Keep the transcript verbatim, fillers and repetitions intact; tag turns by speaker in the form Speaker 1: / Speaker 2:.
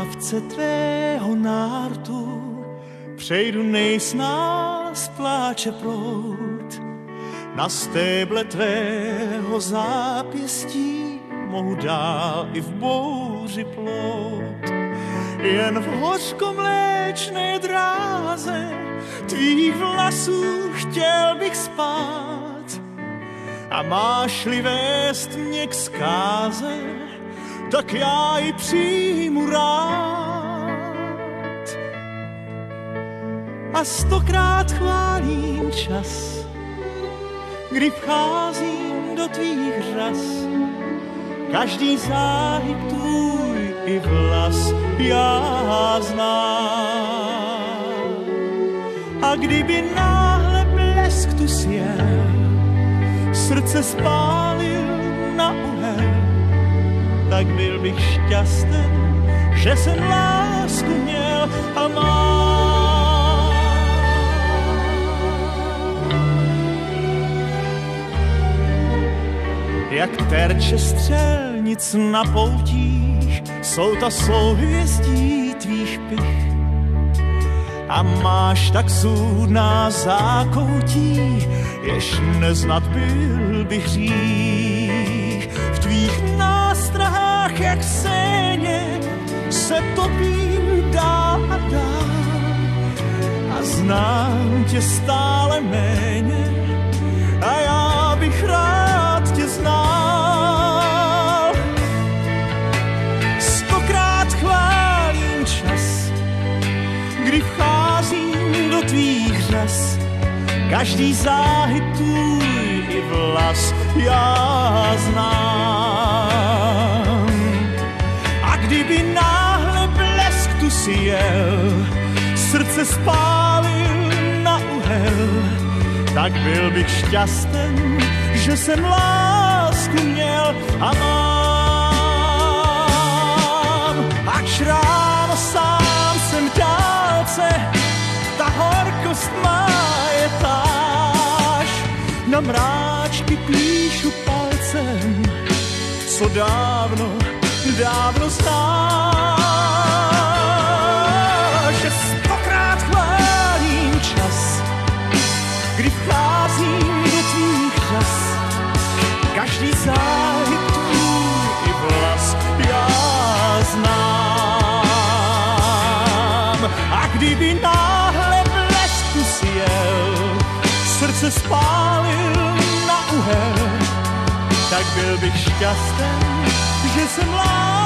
Speaker 1: lávce tvého nártu přejdu nejsnáz pláče proud. Na stéble tvého zápěstí mohu dál i v bouři plout. Jen v hořkomléčné dráze tvých vlasů chtěl bych spát. A máš-li vést mě k zkáze, tak já ji přijmu rád. A stokrát chválím čas, kdy vcházím do tvých řas. Každý záhyb tvůj i vlas já znám. A kdyby náhle blesk tu sjel, srdce spálil na uhel, tak byl bych šťasten, že jsem lásku měl a mám. Jak terče střelnic na poutích, jsou to souhvězdí tvých pich. A máš tak zůdná zákoutí, jež neznat byl bych hřích. V tvých nástrahách, jak séně, se topím dál a dál. A znám tě stále méně, a já bych rád tě znal. Stokrát chválím čas, kdy vcházím do tvých řas. Každý záhyb tvůj i vlas já znám. A kdyby náhle blesk tu sjel, srdce spálil na uhel, tak byl bych šťasten, že jsem lásku měl a mám. Ač ráno sám jsem v dálce, ta horkost má je táž. Na mráčky píšu palcem, co dávno, dávno znáš. Že stokrát chválím čas, kdy vcházím do tvých řas. Každý záhyb tvůj i vlas já znám. A kdyby náhle blesk tu sjel, srdce spálil na uhel, tak byl bych šťasten, že jsem lásku